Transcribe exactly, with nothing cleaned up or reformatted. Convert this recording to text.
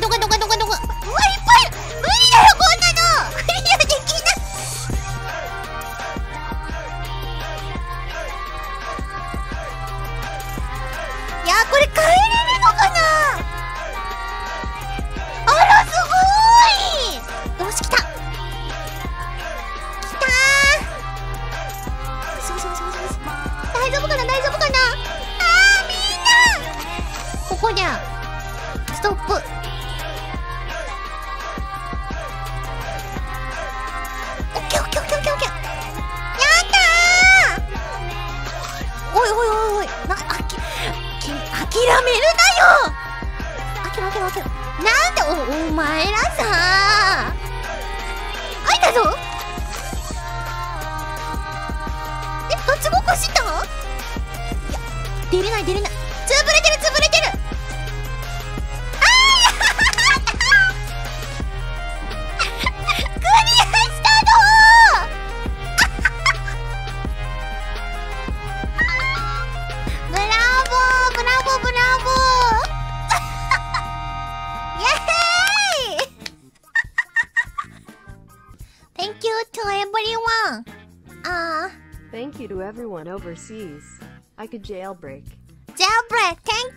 どこどこどこどこ。うわ、いっぱい。無理だよ、こんなの。クリアできない。いや、これ帰れるのかな。あら、すごーい。よし、来た。来たー。そうそうそうそう。大丈夫かな、大丈夫かな。あー、みんな。ここじゃ。ストップ。オッケーオッケーオッケーオッケーオッケー。やったー。おいおいおいおい。な、あき、き、諦めるなよ。あきらあきらあきら。なんでお、お前らさー。開いたぞ。え、どっちごっこした？いや、出れない出れない。潰れてる潰れてる。あー、やったー。クリアしたのー。ブラボーブラボーブラボー。イエーイ。Thank you to everyone. Ah. Thank you to everyone overseas. I could jailbreak. Jailbreak. Thank